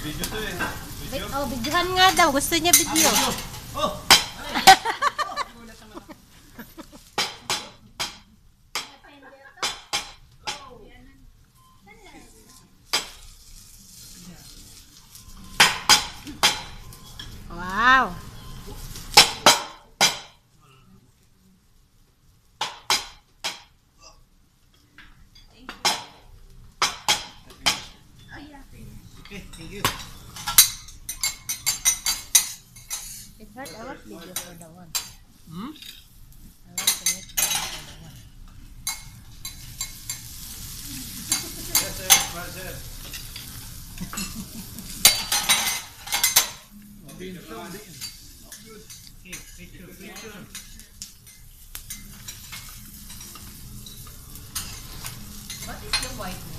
Video to eh. Video? Oh, videohan nga daw. Gusto niya video. Oh! Wow. Okay, thank you. It hurt a lot video for the one. Hmm? I want to make for the one. Yes, sir. Well, sir. Okay, picture. What is the white